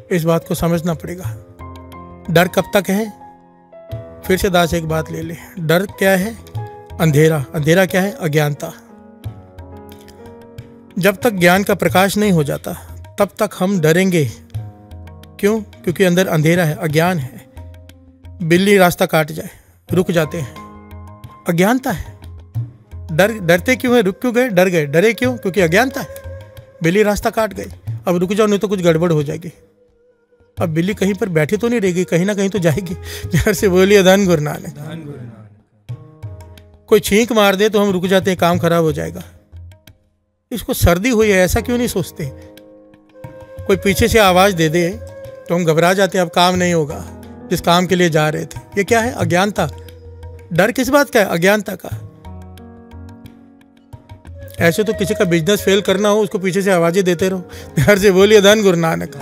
इस बात को समझना पड़ेगा। डर कब तक है? फिर से दास एक बात ले ले। डर क्या है? अंधेरा। अंधेरा क्या है? अज्ञानता। जब तक ज्ञान का प्रकाश नहीं हो जाता तब तक हम डरेंगे। क्यों? क्योंकि अंदर अंधेरा है, अज्ञान है। बिल्ली रास्ता काट जाए, रुक जाते हैं, अज्ञानता है। डरते क्यों है? रुक क्यों गए? डर गए। डरे क्यों? क्योंकि अज्ञानता है। बिल्ली रास्ता काट गई, अब रुक जाओ नहीं तो कुछ गड़बड़ हो जाएगी। अब बिल्ली कहीं पर बैठी तो नहीं रहेगी, कहीं ना कहीं तो जाएगी। प्यार से बोलिए धन गुरु नानक। कोई छींक मार दे तो हम रुक जाते हैं, काम खराब हो जाएगा। इसको सर्दी हुई है ऐसा क्यों नहीं सोचते? कोई पीछे से आवाज दे दे तो हम घबरा जाते हैं, अब काम नहीं होगा जिस काम के लिए जा रहे थे। ये क्या है? अज्ञानता। डर किस बात का है? अज्ञानता का। ऐसे तो किसी का बिजनेस फेल करना हो उसको पीछे से आवाजें देते रहो। प्यार से बोलिए धन गुरु नानक।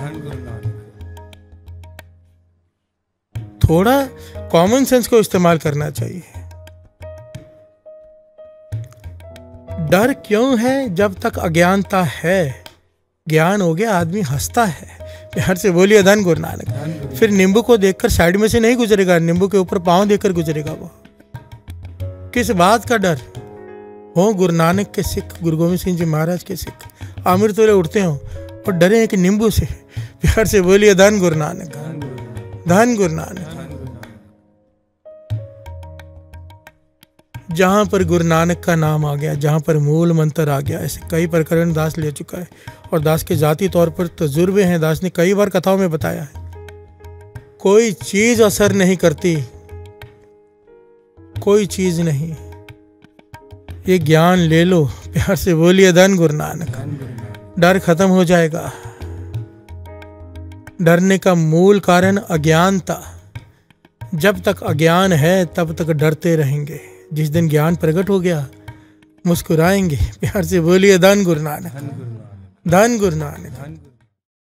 थोड़ा कॉमन सेंस को इस्तेमाल करना चाहिए। डर क्यों है? जब तक अज्ञानता है। ज्ञान हो गया आदमी हंसता है। प्यार से बोलिए धन गुरु नानक। फिर नींबू को देखकर साइड में से नहीं गुजरेगा, नींबू के ऊपर पांव देकर गुजरेगा वो। किस बात का डर? हो गुरु नानक के सिख, गुरु गोविंद सिंह जी महाराज के सिख आमिर तोले उठते हो और डरे हैं कि नींबू से। प्यार से बोलिए धन गुरु नानक। धन गुरु नानक। जहाँ पर गुरु नानक का नाम आ गया, जहाँ पर मूल मंत्र आ गया, ऐसे कई प्रकरण दास ले चुका है और दास के जाती तौर पर तजुर्बे हैं। दास ने कई बार कथाओं में बताया है, कोई चीज असर नहीं करती, कोई चीज नहीं। ये ज्ञान ले लो। प्यार से बोलिए धन गुरु नानक। डर खत्म हो जाएगा। डरने का मूल कारण अज्ञानता। जब तक अज्ञान है तब तक डरते रहेंगे। जिस दिन ज्ञान प्रकट हो गया मुस्कुराएंगे। प्यार से बोलिए धन गुरु नानक। धन गुरु नानक।